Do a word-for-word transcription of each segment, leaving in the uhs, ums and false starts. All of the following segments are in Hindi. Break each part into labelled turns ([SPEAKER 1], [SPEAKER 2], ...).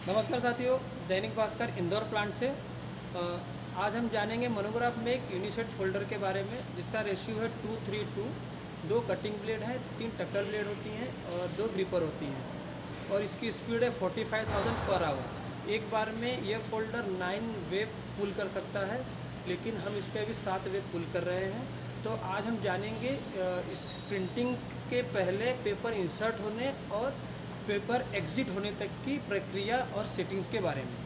[SPEAKER 1] नमस्कार साथियों, दैनिक भास्कर इंदौर प्लांट से अ, आज हम जानेंगे मोनोग्राफ में एक यूनिसेट फोल्डर के बारे में, जिसका रेशियो है टू थ्री टू। दो कटिंग ब्लेड है, तीन टक्कर ब्लेड होती हैं और दो ग्रिपर होती हैं और इसकी स्पीड है forty five thousand per hour. एक बार में यह फोल्डर नाइन वेब पुल कर सकता है, लेकिन हम इस पर अभी सात वेब पुल कर रहे हैं। तो आज हम जानेंगे इस प्रिंटिंग के पहले पेपर इंसर्ट होने और पेपर एग्जिट होने तक की प्रक्रिया और सेटिंग्स के बारे में।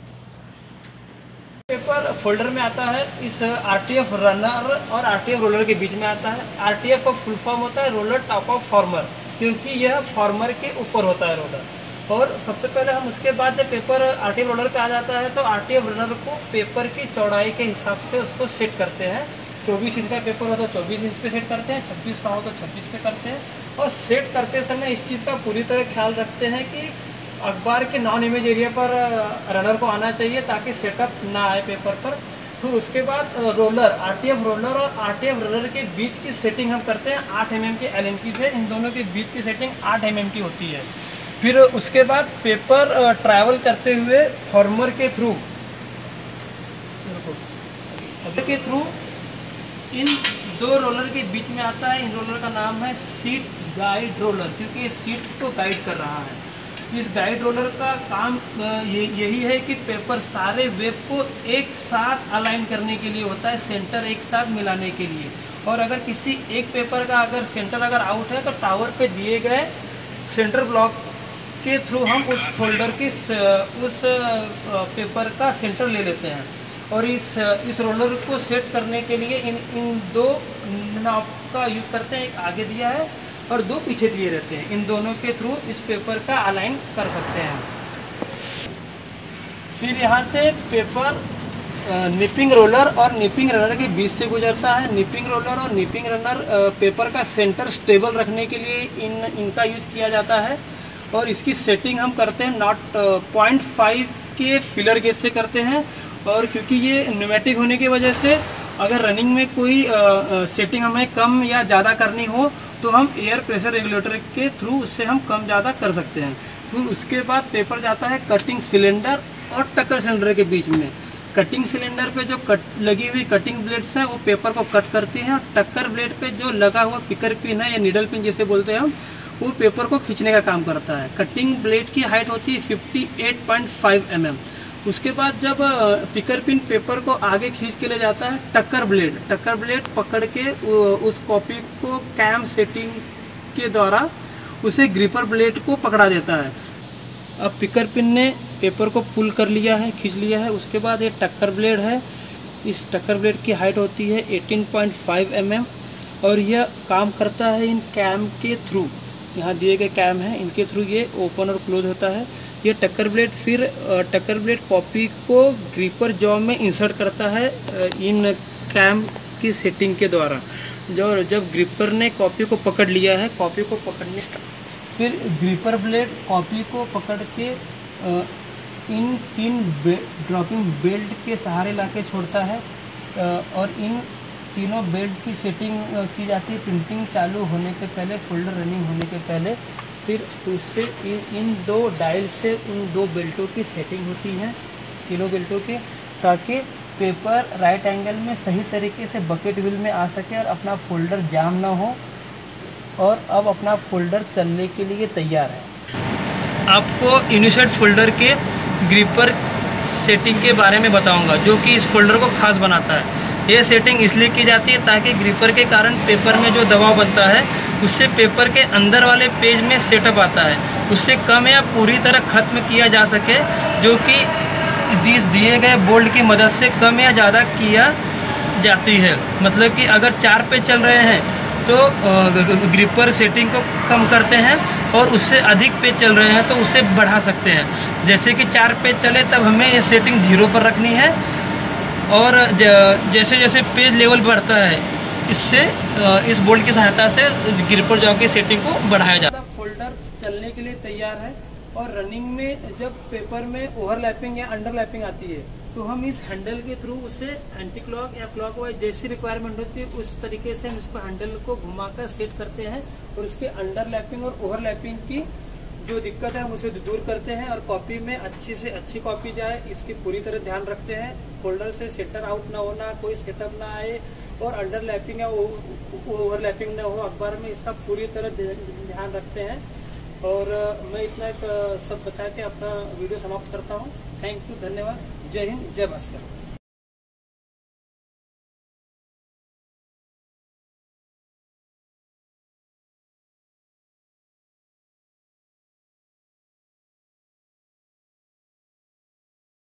[SPEAKER 1] पेपर फोल्डर में आता है इस आरटीएफ रनर और आरटीएफ रोलर के बीच में आता है। आरटीएफ का फुल फॉर्म होता है रोलर टॉप ऑफ फॉर्मर, क्योंकि यह फॉर्मर के ऊपर होता है रोलर। और सबसे पहले हम उसके बाद जब पेपर आरटीएफ रोलर पे आ जाता है तो आरटीएफ रनर को पेपर की चौड़ाई के हिसाब से उसको सेट करते हैं। चौबीस इंच का पेपर हो तो चौबीस इंच पे सेट करते हैं, छब्बीस का हो तो छब्बीस पे करते हैं। और सेट करते समय इस चीज़ का पूरी तरह ख्याल रखते हैं कि अखबार के नॉन इमेज एरिया पर रनर को आना चाहिए ताकि सेटअप ना आए पेपर पर। फिर उसके बाद रोलर, आरटीएफ रोलर और आरटीएफ रनर के बीच की सेटिंग हम करते हैं आठ एम एम के एल एन की से। इन दोनों के बीच की सेटिंग आठ एम एम की होती है। फिर उसके बाद पेपर ट्रैवल करते हुए फॉर्मर के थ्रू के थ्रू इन दो रोलर के बीच में आता है। इन रोलर का नाम है सीट गाइड रोलर, क्योंकि ये सीट को गाइड कर रहा है। इस गाइड रोलर का काम ये यही है कि पेपर सारे वेब को एक साथ अलाइन करने के लिए होता है, सेंटर एक साथ मिलाने के लिए। और अगर किसी एक पेपर का अगर सेंटर अगर आउट है तो टावर पे दिए गए सेंटर ब्लॉक के थ्रू हम उस फोल्डर के उस पेपर का सेंटर ले लेते हैं। और इस इस रोलर को सेट करने के लिए इन इन दो नॉब का यूज़ करते हैं। एक आगे दिया है और दो पीछे दिए रहते हैं। इन दोनों के थ्रू इस पेपर का अलाइन कर सकते हैं। फिर यहाँ से पेपर निपिंग रोलर और निपिंग रनर के बीच से गुजरता है। निपिंग रोलर और निपिंग रनर पेपर का सेंटर स्टेबल रखने के लिए इन इनका यूज किया जाता है। और इसकी सेटिंग हम करते हैं नॉट पॉइंट फाइव के फिलर गेज से करते हैं। और क्योंकि ये न्यूमेटिक होने की वजह से अगर रनिंग में कोई आ, आ, सेटिंग हमें कम या ज़्यादा करनी हो तो हम एयर प्रेशर रेगुलेटर के थ्रू उससे हम कम ज़्यादा कर सकते हैं। फिर उसके बाद पेपर जाता है कटिंग सिलेंडर और टक्कर सिलेंडर के बीच में। कटिंग सिलेंडर पे जो कट लगी हुई कटिंग ब्लेड्स हैं वो पेपर को कट करती हैं, और टक्कर ब्लेड पे जो लगा हुआ पिकर पिन है या नीडल पिन जैसे बोलते हैं हम, वो पेपर को खींचने का काम करता है। कटिंग ब्लेड की हाइट होती है fifty eight point five M M. उसके बाद जब पिकर पिन पेपर को आगे खींच के ले जाता है, टक्कर ब्लेड टक्कर ब्लेड पकड़ के उस कॉपी को कैम सेटिंग के द्वारा उसे ग्रिपर ब्लेड को पकड़ा देता है। अब पिकर पिन ने पेपर को पुल कर लिया है, खींच लिया है। उसके बाद ये टक्कर ब्लेड है। इस टक्कर ब्लेड की हाइट होती है eighteen point five M M और यह काम करता है इन कैम के थ्रू। यहाँ दिए गए कैम हैं, इनके थ्रू ये ओपन और क्लोज होता है। ये टक्कर ब्लेड फिर टक्कर ब्लेड कॉपी को ग्रिपर जॉब में इंसर्ट करता है इन कैम की सेटिंग के द्वारा। जो जब ग्रिपर ने कॉपी को पकड़ लिया है, कॉपी को पकड़ने फिर ग्रिपर ब्लेड कॉपी को पकड़ के इन तीन बे, ड्रॉपिंग बेल्ट के सहारे लाके छोड़ता है। और इन तीनों बेल्ट की सेटिंग की जाती है प्रिंटिंग चालू होने के पहले, फोल्डर रनिंग होने के पहले। फिर उससे इन इन दो डायल से उन दो बेल्टों की सेटिंग होती है, तीनों बेल्टों की, ताकि पेपर राइट एंगल में सही तरीके से बकेट व्हील में आ सके और अपना फोल्डर जाम ना हो। और अब अपना फोल्डर चलने के लिए तैयार है। आपको यूनिसेट फोल्डर के ग्रिपर सेटिंग के बारे में बताऊंगा, जो कि इस फोल्डर को खास बनाता है। यह सेटिंग इसलिए की जाती है ताकि ग्रिपर के कारण पेपर में जो दबाव बनता है उससे पेपर के अंदर वाले पेज में सेटअप आता है, उससे कम या पूरी तरह ख़त्म किया जा सके, जो कि इस दिए गए बोल्ट की मदद से कम या ज़्यादा किया जाती है। मतलब कि अगर चार पेज चल रहे हैं तो ग्रिपर सेटिंग को कम करते हैं, और उससे अधिक पेज चल रहे हैं तो उसे बढ़ा सकते हैं। जैसे कि चार पेज चले तब हमें ये सेटिंग जीरो पर रखनी है, और जैसे जैसे पेज लेवल बढ़ता है इससे इस बोल्ट की सहायता से ग्रिपर जॉब की सेटिंग को बढ़ाया जाता है। फोल्डर चलने के लिए तैयार है। और रनिंग में जब पेपर में ओवरलैपिंग या अंडरलैपिंग आती है तो हम इस हैंडल के थ्रू उसे एंटी क्लॉक या क्लॉकवाइज जैसी रिक्वायरमेंट होती है उस तरीके से हम इसको हैंडल को घुमाकर सेट करते हैं, और उसके अंडरलैपिंग और ओवरलैपिंग की जो दिक्कत है हम उसे दूर करते हैं और कॉपी में अच्छी से अच्छी कॉपी जाए, इसकी पूरी तरह ध्यान रखते हैं। फोल्डर से सेंटर आउट ना होना, कोई सेटअप ना आए और अंडरलैपिंग या ओवरलैपिंग ना हो अखबार में, इसका पूरी तरह ध्यान रखते हैं। और मैं इतना एक सब बता के अपना वीडियो समाप्त करता हूँ। थैंक यू, धन्यवाद। जय हिंद, जय भास्कर।